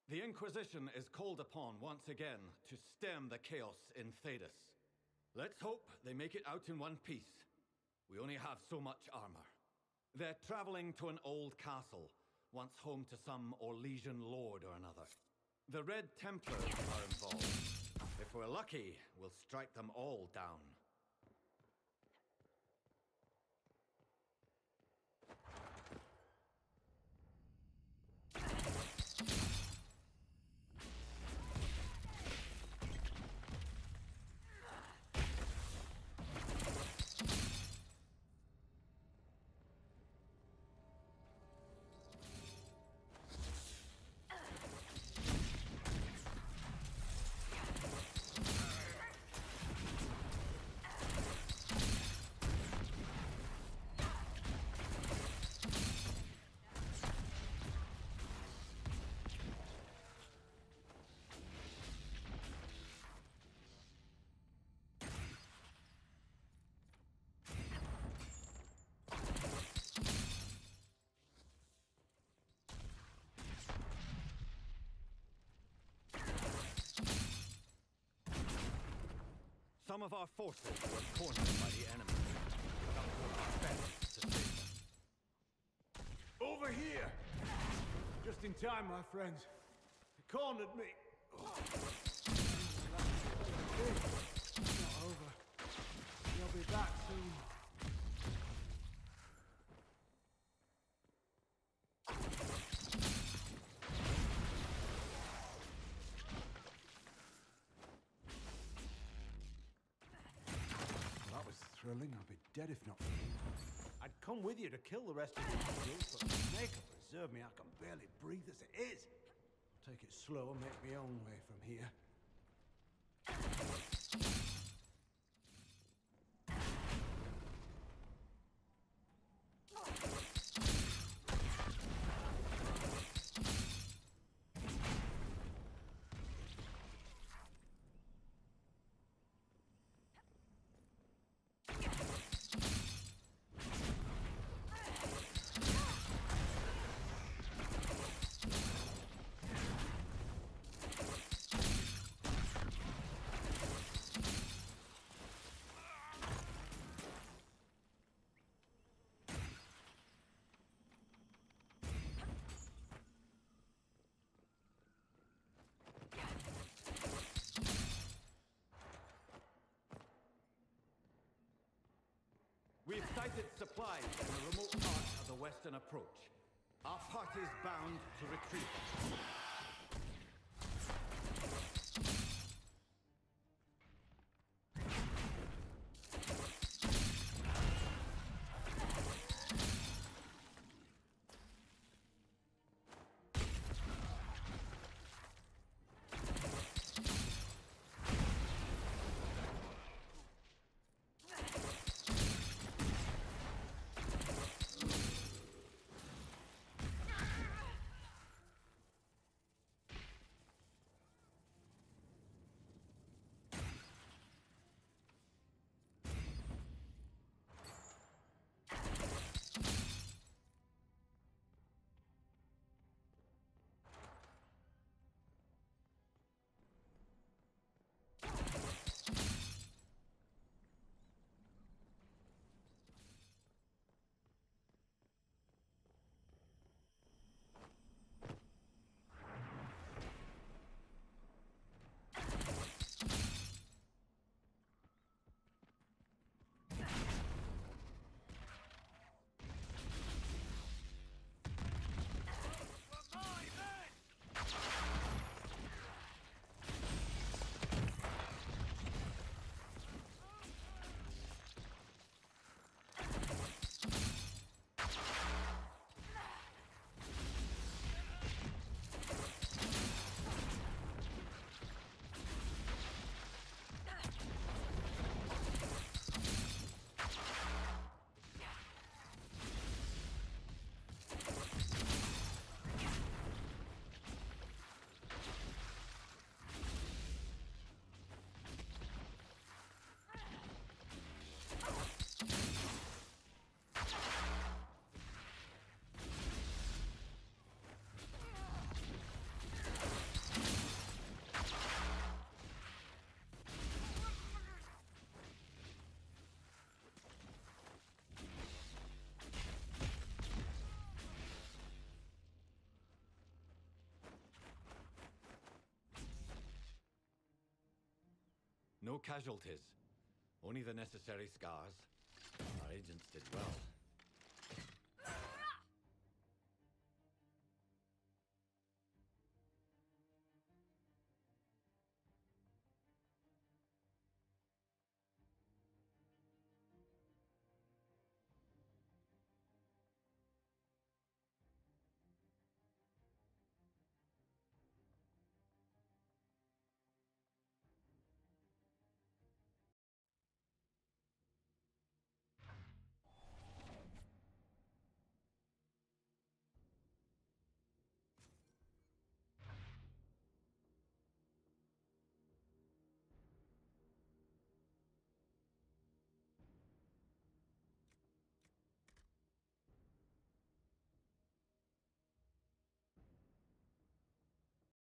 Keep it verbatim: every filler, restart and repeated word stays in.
The Inquisition is called upon once again to stem the chaos in Thedas. Let's hope they make it out in one piece. We only have so much armor. They're traveling to an old castle, once home to some Orlesian lord or another. The Red Templars are involved. If we're lucky, we'll strike them all down. Some of our forces were cornered by the enemy. That was our best to save them. Over here! Just in time, my friends. They cornered me. Oh. It's not over. They'll be back soon. That was thrilling. I'd be dead if not. I'd come with you to kill the rest of the Imperials, but the snake will preserve me. I can barely breathe as it is. I'll take it slow and make my own way from here. We've sighted supplies in a remote part of the western approach. Our party's bound to retrieve them. No casualties. Only the necessary scars. Our agents did well.